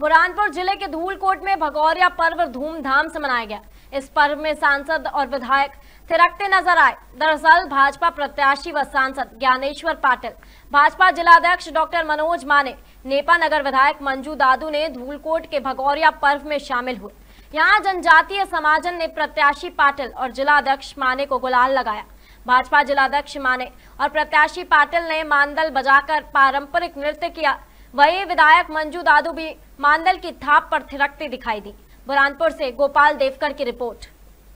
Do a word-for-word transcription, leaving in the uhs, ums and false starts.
बुरहानपुर जिले के धूलकोट में भगौरिया पर्व धूमधाम से मनाया गया। इस पर्व में सांसद और विधायक थिरकते नजर आए। दरअसल भाजपा प्रत्याशी व सांसद ज्ञानेश्वर पाटिल, भाजपा जिलाध्यक्ष डॉक्टर मनोज माने, नेपा नगर विधायक मंजू दादू ने धूलकोट के भगौरिया पर्व में शामिल हुए। यहाँ जनजातीय समाजन ने प्रत्याशी पाटिल और जिलाध्यक्ष माने को गुलाल लगाया। भाजपा जिलाध्यक्ष माने और प्रत्याशी पाटिल ने मांदल बजाकर पारंपरिक नृत्य किया। वहीं विधायक मंजू दादू भी मांदल की थाप पर थिरकते दिखाई दी। बुरहानपुर से गोपाल देवकर की रिपोर्ट।